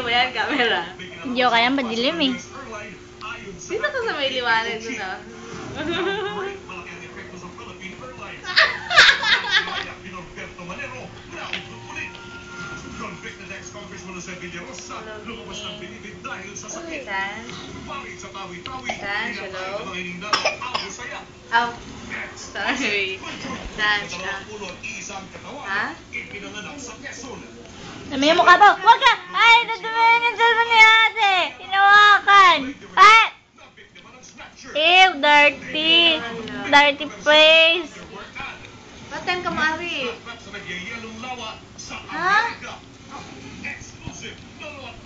mo yan, camera. Hindi ko kaya madilim eh. Dito ka sa may liwanag doon ah. Convicted ex-congressman Jose Villarosa lumabas ng binibig dahil sa sakit. Pangit sa tawi-tawi, pinatay ng mga hiningdang ako saya. Oh, sorry. Dance ka. Ha? Ipinanganak sa Quezon. Dami yung mukha mo. Huwag ka! Ay, nadumi yung cellphone ni ate. Hinawakan. Ay! Ew, dirty. Dirty face. Ba't yan kamari? Sa nagyayalong lawa sa Ha? Amerika. Exclusive.